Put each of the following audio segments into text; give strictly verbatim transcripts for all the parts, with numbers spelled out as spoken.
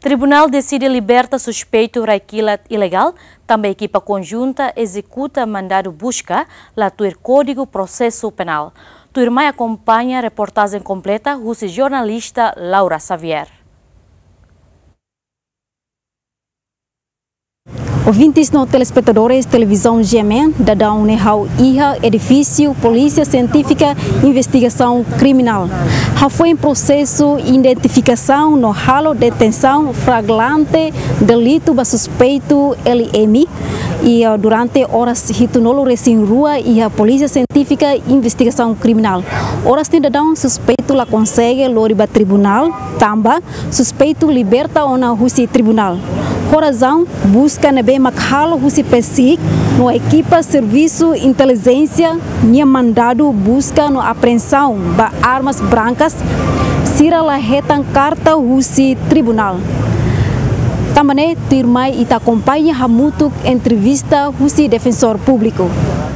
Tribunal decide liberta suspeito raquila ilegal, também equipa conjunta executa mandado busca, lá tuir Código Processo Penal. Tua irmã acompanha a reportagem completa, o jornalista Laura Xavier. Ouvintes no telespectadores televisão G M N, da Daunehau I H A, edifício Polícia Científica Investigação Criminal. Já foi em processo de identificação no halo detenção flagrante delito ba suspeito L M e uh, durante horas hitunolo recém rua e a Polícia Científica Investigação Criminal. Horas de daun suspeito la consegue lori ba tribunal, tamba suspeito liberta ona husi tribunal. Corazão busca nebe makhalo husi pesik no equipa serviço inteligência minha mandado busca no apreensão ba armas brancas sira la retan carta husi tribunal. Também tirmai ita acompanha hamutuk entrevista husi defensor público.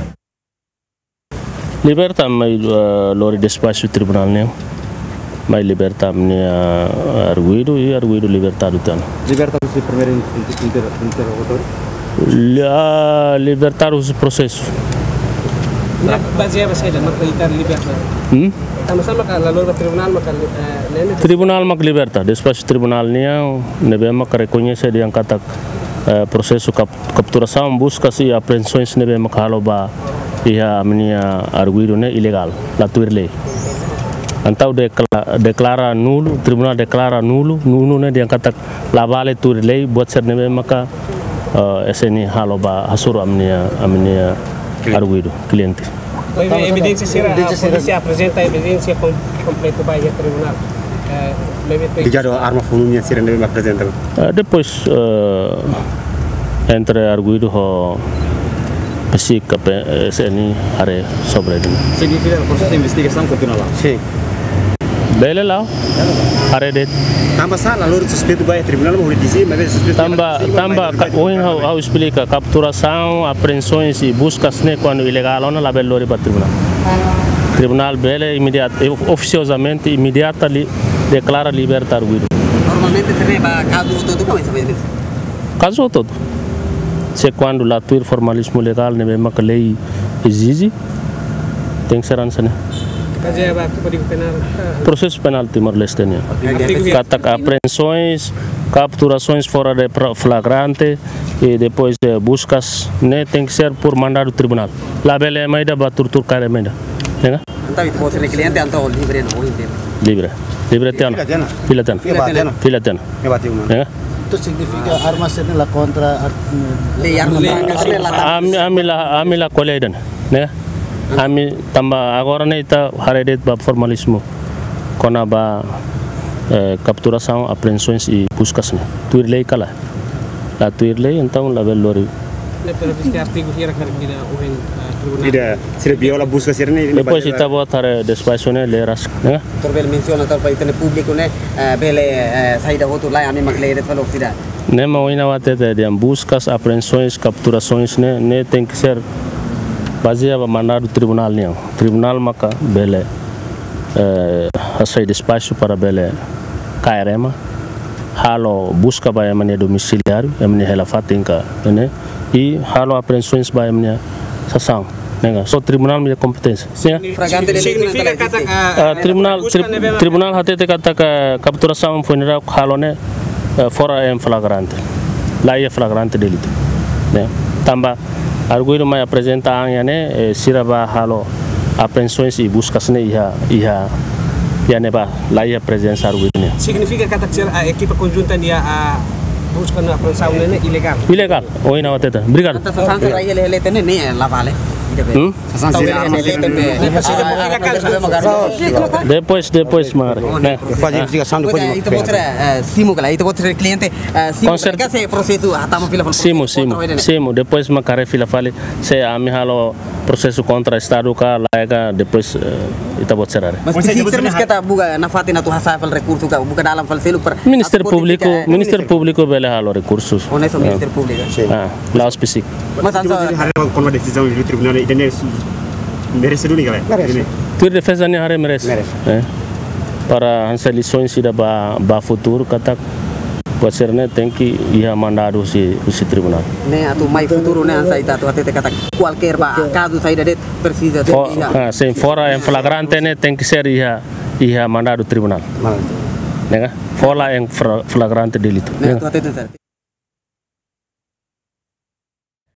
Liberta mai uh, lori despacho tribunal ne. Mai liberta minha arguido e arguido libertado tan. Liberta o primeiro interrogatório? La libertar o processo. Baseava saída, mas para libertar. Hmm? Sama-sama kalau lalu tribunal maka Tribunal mak liberta, despacho tribunal nia nebe mak reconhece de kata uh, processo cap capturação, buscas e apreensões nebe mak halo ba ia minha arguido ne ilegal, la tuir lei. Então declara, declara nulo, tribunal declara nulo, nulo ne dia kata la vale tuir lei buat ser nebe maka uh, eseni halo ba hasuru amnia amnia arguido cliente. Evidência será, a polícia apresenta a evidência completa para o tribunal. Ligado a arma fununha será neve apresenta. Uh, depois uh, entre arguido ho psi kape eseni are sobre ele. Significa o processo de investigação continua lá. Sim. Bele lá. Are det. Tambah salah lalu suspeito vai tribunal mau dizer, mas suspeito. Tamba tamba oin how how explica capturação, apreensões e buscas ne quando ilegal ona la bel lori para tribunal. Tribunal bele imediato oficiosamente imediata li declara libertar arguido. Normalmente se leva caso todo como isso mesmo. Caso todo. Se quando la tuir formalismo legal ne mesma que lei exige tem que ser ansane. Processo penal Timor-Leste. Kata apreensões, capturações fora de flagrante e depois de buscas, né, tem que ser por mandado do tribunal. Lá bele é maida baturtur cara maida. Né? Então itu bos cliente anto libre no libre. Libre. Libre tiana. Fila tiana. Fila tiana. Né? Itu significa armas ini la contra lei armas Ami amila amila koleidan, né? Ami tambah agora ne ita haredet ba formalismo kona ba eh, capturação, apreensões e buscas ne tuir lei kala la tuir lei então la bel lori tidak sira biola busca sira ne depois ita botare despacho ne leras né torbel menciona tal pa itene público ne bele saída outro lá ani maglede falou sira ne ma oina wate de buscas, apreensões, capturações ne ne tem que ser baseado mandado tribunal nih, tribunal maka bele eh, asai despacho para bele K R M, halo busca ba emane domiciliário, emane hela fatinka, né? E halo apreensões ba emane sasang, né? So tribunal minha competência. Significa kata uh, tribunal tri, tribunal hati te kata ka capturação funeral halo ne uh, fora em flagrante, lá é flagrante delito, né? Tambah arguido mai apresenta anya ne eh, siraba halo apreensões e buscas ne ia ia ia neba lá ia presença arguido ne. Significa kata a equipa conjunta dia a busca na apreensão ne ilegal. Ilegal. Oi na wateta. Obrigado. Kata sansa rai ele ele tene ne la vale. Hmm? Depois, depois, Mara. Fazem investigação depois. Itu botra simo kala, itu botra cliente simo kala se processo atama fila fala. Simo, simo, simo. Depois makare fila fale se ami halo processo contra estado ka laga depois ita botserare. Mas termos kata buka nafati na tu hasa fal recurso ka buka dalam fal selu per Minister Público, Minister Público bele halo recursos. Honesto Minister Público. Ah, lá específico. Mas ansa com uma decisão do tribunal ini merece dulu kan? Tuir defesa ni hari merece. Eh? Para hasil lições ida ba ba futuro kata pode ser né tem que ir mandado si si tribunal. Né atu mai futuro né saída atu até kata qualquer ba caso saída det precisa ter For, ah, sem fora em flagrante né tem que ser ia ia mandado tribunal. Né? Fora em flagrante delito. Né atu até